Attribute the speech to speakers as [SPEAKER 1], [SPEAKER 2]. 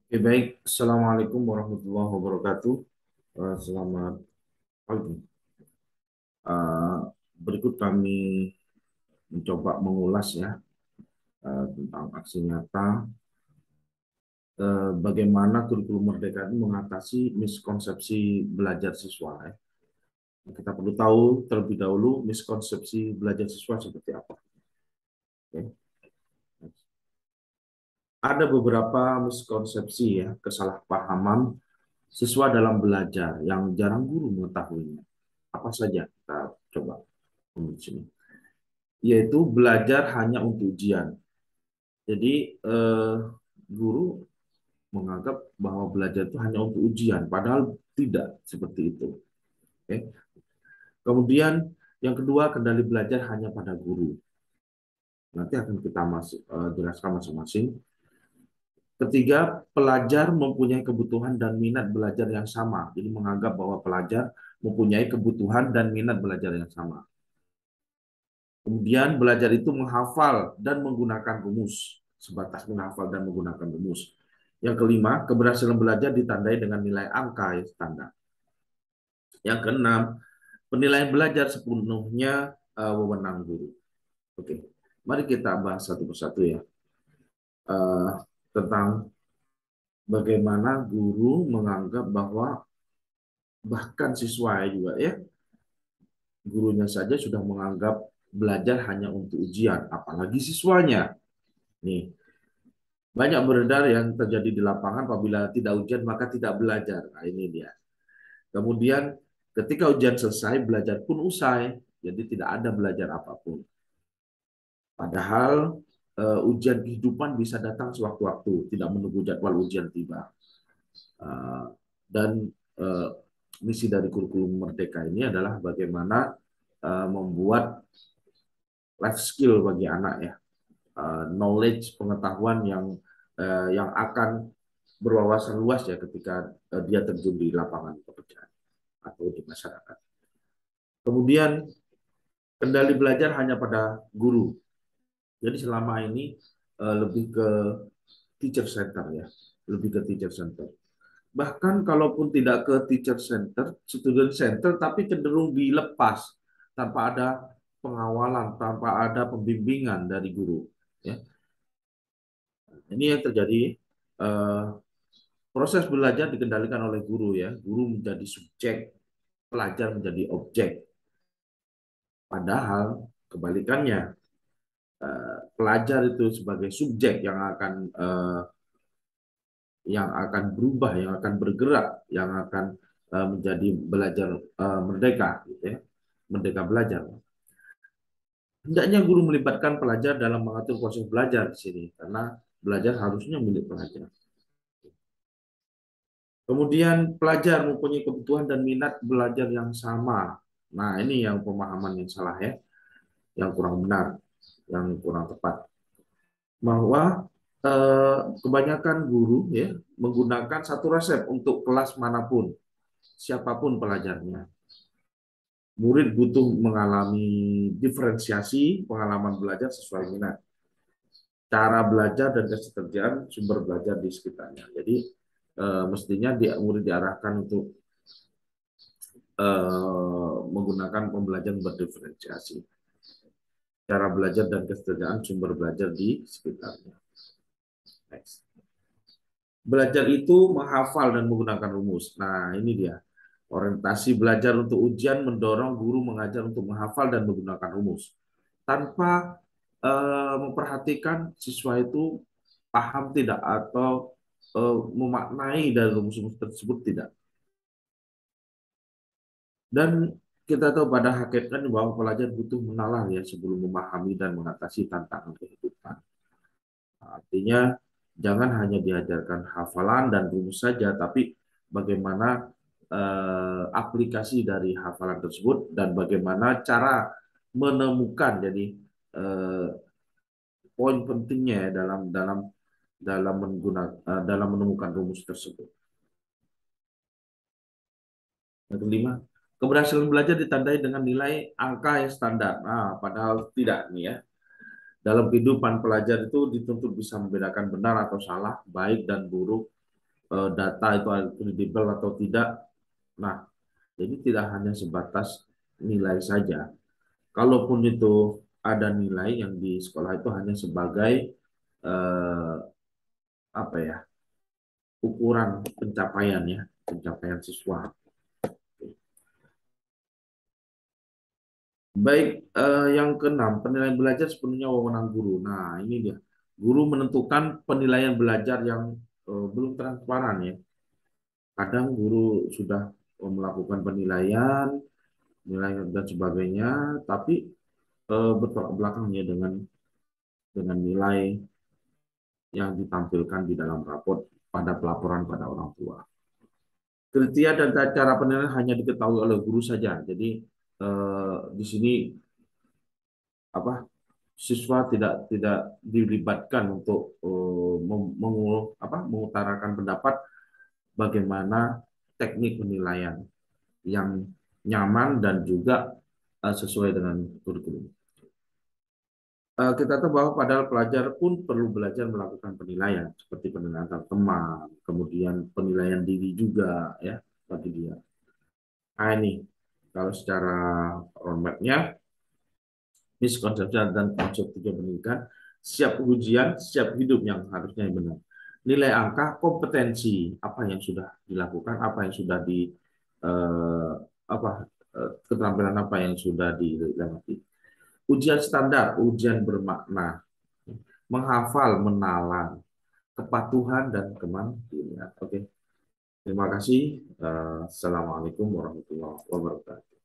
[SPEAKER 1] Oke, baik. Assalamualaikum warahmatullahi wabarakatuh. Selamat pagi. Eh, Berikut kami mencoba mengulas ya tentang aksi nyata bagaimana kurikulum Merdeka itu mengatasi miskonsepsi belajar siswa. Kita perlu tahu terlebih dahulu miskonsepsi belajar siswa seperti apa. Oke. Ada beberapa miskonsepsi ya, kesalahpahaman siswa dalam belajar yang jarang guru mengetahuinya. Apa saja? Kita coba di sini. Yaitu belajar hanya untuk ujian. Jadi guru menganggap bahwa belajar itu hanya untuk ujian, padahal tidak seperti itu. Oke. Kemudian yang kedua, kendali belajar hanya pada guru. Nanti akan kita jelaskan masing-masing. Ketiga, pelajar mempunyai kebutuhan dan minat belajar yang sama. Jadi menganggap bahwa pelajar mempunyai kebutuhan dan minat belajar yang sama. Kemudian belajar itu menghafal dan menggunakan rumus, sebatas menghafal dan menggunakan rumus. Yang kelima, keberhasilan belajar ditandai dengan nilai angka yang standar. Yang keenam, penilaian belajar sepenuhnya wewenang guru. Oke, mari kita bahas satu persatu ya eh, tentang bagaimana guru menganggap bahwa bahkan siswa juga ya, gurunya saja sudah menganggap belajar hanya untuk ujian, apalagi siswanya. Nih, banyak beredar yang terjadi di lapangan apabila tidak ujian maka tidak belajar. Nah, ini dia. Kemudian ketika ujian selesai, belajar pun usai. Jadi tidak ada belajar apapun. Padahal ujian kehidupan bisa datang sewaktu-waktu, tidak menunggu jadwal ujian tiba. Uh, dan misi dari kurikulum Merdeka ini adalah bagaimana membuat life skill bagi anak ya, knowledge pengetahuan yang akan berwawasan luas ya ketika dia terjun di lapangan pekerjaan atau di masyarakat. Kemudian kendali belajar hanya pada guru. Jadi selama ini lebih ke teacher center ya, lebih ke teacher center. Bahkan kalaupun tidak ke teacher center, student center, tapi cenderung dilepas tanpa ada pengawalan, tanpa ada pembimbingan dari guru. Ya, ini yang terjadi. eh, Proses belajar dikendalikan oleh guru ya, guru menjadi subjek, pelajar menjadi objek. Padahal kebalikannya, pelajar itu sebagai subjek yang akan berubah, yang akan bergerak, yang akan menjadi belajar merdeka, gitu ya, merdeka belajar. Hendaknya guru melibatkan pelajar dalam mengatur proses belajar di sini, karena belajar harusnya milik pelajar. Kemudian pelajar mempunyai kebutuhan dan minat belajar yang sama. Nah, ini yang pemahaman yang salah ya, yang kurang benar, yang kurang tepat. Bahwa kebanyakan guru ya menggunakan satu resep untuk kelas manapun, siapapun pelajarnya. Murid butuh mengalami diferensiasi pengalaman belajar sesuai minat, cara belajar dan ketersediaan sumber belajar di sekitarnya. Jadi mestinya murid diarahkan untuk menggunakan pembelajaran berdiferensiasi, cara belajar dan ketersediaan sumber belajar di sekitarnya. Next. Belajar itu menghafal dan menggunakan rumus. Nah, ini dia. Orientasi belajar untuk ujian mendorong guru mengajar untuk menghafal dan menggunakan rumus. Tanpa memperhatikan siswa itu paham tidak atau memaknai dari rumus-rumus tersebut tidak. Dan kita tahu pada hakikatnya bahwa pelajar butuh menalar ya sebelum memahami dan mengatasi tantangan kehidupan. Artinya jangan hanya diajarkan hafalan dan rumus saja, tapi bagaimana aplikasi dari hafalan tersebut dan bagaimana cara menemukan jadi eh, poin pentingnya ya dalam dalam dalam menemukan rumus tersebut. Yang kelima, keberhasilan belajar ditandai dengan nilai angka yang standar. Nah, padahal tidak nih ya. Dalam kehidupan pelajar itu dituntut bisa membedakan benar atau salah, baik dan buruk, data itu kredibel atau tidak. Nah, jadi tidak hanya sebatas nilai saja. Kalaupun itu ada nilai yang di sekolah itu hanya sebagai eh, apa ya, ukuran pencapaian ya, pencapaian siswa. Baik, yang keenam, penilaian belajar sepenuhnya wewenang guru. Nah, ini dia. Guru menentukan penilaian belajar yang belum transparan ya. Kadang guru sudah melakukan penilaian, nilai dan sebagainya, tapi bertolak belakang ya dengan nilai yang ditampilkan di dalam raport pada pelaporan pada orang tua. Kriteria dan cara penilaian hanya diketahui oleh guru saja. Jadi di sini apa, siswa tidak dilibatkan untuk mengutarakan pendapat bagaimana teknik penilaian yang nyaman dan juga sesuai dengan kurikulum. Kita tahu bahwa padahal pelajar pun perlu belajar melakukan penilaian seperti penilaian antar teman, kemudian penilaian diri juga ya bagi dia. Nah ini kalau secara roadmap-nya, miskonsepsi dan konsep tiga pendidikan, siap ujian, siap hidup yang harusnya yang benar. Nilai angka, kompetensi, apa yang sudah dilakukan, apa yang sudah di eh, apa keterampilan apa yang sudah dilewati. Ujian standar, ujian bermakna, menghafal, menalar, kepatuhan dan kemandirian. Oke, terima kasih. Assalamualaikum warahmatullahi wabarakatuh.